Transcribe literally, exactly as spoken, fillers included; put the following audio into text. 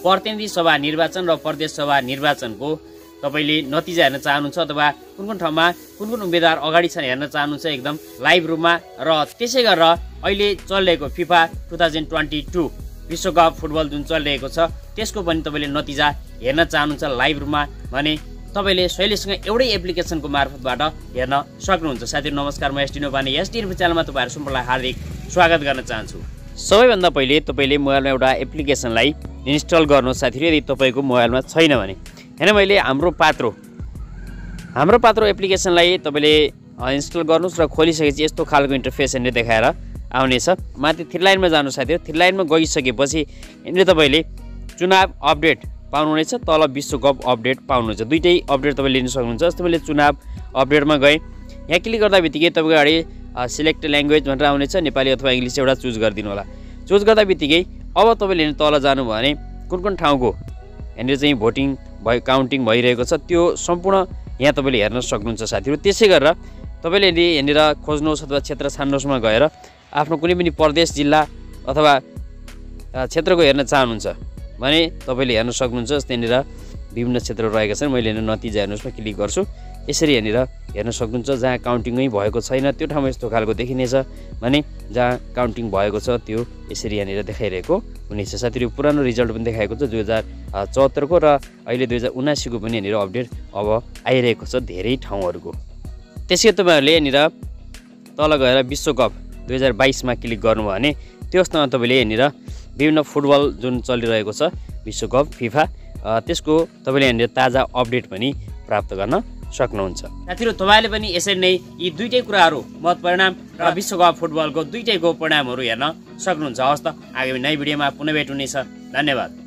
प्रतिनिधि सभा निर्वाचन र प्रदेश सभा निर्वाचनको तपाईले नतिजा हेर्न चाहनुहुन्छ अथवा कुन कुन ठाउँमा कुन कुन उम्मेदवार अगाडि छन् हेर्न चाहनुहुन्छ एकदम लाइभ रूपमा र त्यसै गरेर अहिले चलिरहेको FIFA two thousand twenty two विश्वकप फुटबल जुन चलिरहेको छ त्यसको पनि तपाईले नतिजा हेर्न चाहनुहुन्छ लाइभ रूपमा भने तपाईले शैलीसँग एउटै एप्लिकेसनको मार्फतबाट हेर्न सक्नुहुन्छ। साथीहरु नमस्कार, म एसडी नेपाली एसडीइन्फो च्यानलमा तपाईहरु सम्पूर्णलाई हार्दिक स्वागत गर्न चाहन्छु। सबैभन्दा पहिले तपाईले मोबाइलमा एउटा एप्लिकेसनलाई इन्स्टल गर्नुहोस् साथीहरु, यदि तपाईको मोबाइलमा छैन भने। हैन मैले हाम्रो पात्रो हाम्रो पात्रो एप्लिकेसनलाई तपाईले इन्स्टल गर्नुस् र खोलिसकेपछि यस्तो खालको इन्टरफेस यहाँले देखाएर आउनेछ। माथि थ्री लाइनमा जानु साथीहरु, थ्री लाइनमा गइसकेपछि यहाँले तपाईले चुनाव अपडेट पाउनुहुनेछ, तल विश्वकप अपडेट पाउनुहुन्छ। दुईटै अपडेट तपाईले लिन सक्नुहुन्छ। जस्तो मैले चुनाव अपडेटमा गए, यहाँ क्लिक गर्दा बित्तिकै तपाईको अगाडि सिलेक्ट ल्याङ्ग्वेज भनेर आउनेछ, नेपाली अथवा इङ्ग्लिस एउटा चुज गरिदिनु होला। चुज गर्दा बित्तिकै अब तपाईले तल जानु भने कुन कुन ठाउँको यहाँनिर चाहिँ भोटिङ भयो काउन्टिङ भइरहेको छ त्यो सम्पूर्ण यहाँ तपाईले हेर्न सक्नुहुन्छ साथीहरु। त्यसै गरेर तपाईले यदि यहाँनिर खोज्नुहोस् अथवा क्षेत्र छान्नुहोस्मा गएर आफ्नो कुनै पनि प्रदेश जिल्ला अथवा क्षेत्रको हेर्न चाहनुहुन्छ भने तपाईले हेर्न सक्नुहुन्छ। जस्तै यहाँनिर विभिन्न क्षेत्रहरू रहेका छन्। मैले यहाँ नतिजा हेर्नुहोस्मा क्लिक गर्छु, यसरी यहाँनिर हेर्न सक्नुहुन्छ। जहाँ काउन्टिङै भएको छैन त्यो ठाउँमा यस्तो खालको देखिनेछ भने जहाँ काउन्टिङ भएको छ त्यो यसरी यहाँनिर देखाइरहेको हुनेछ साथीहरु। पुरानो रिजल्ट पनि देखाएको छ दुई हजार चौहत्तरको र अहिले दुई हजार उनासीको पनि यहाँनिर अपडेट अब आइरहेको छ धेरै ठाउँहरूको। त्यसै तपाईहरुले यहाँनिर तल गएर विश्वकप दुई हजार बाइसमा क्लिक गर्नुभयो भने त्यो अवस्थामा तपाईले यहाँनिर विभिन्न फुटबल जुन चलिरहेको छ विश्वकप फिफा त्यसको तपाईले यहाँनिर ताजा अपडेट पनि प्राप्त गर्न सक्नुहुन्छ। साथीहरु तपाईले पनि यसरी नै यी दुईटै कुराहरू मत परिणाम र विश्वकप फुटबलको दुईटैको परिणामहरू हेर्न सक्नुहुन्छ। हवस् त, आगामी नयाँ भिडियोमा पुनः भेट हुनेछ। धन्यवाद।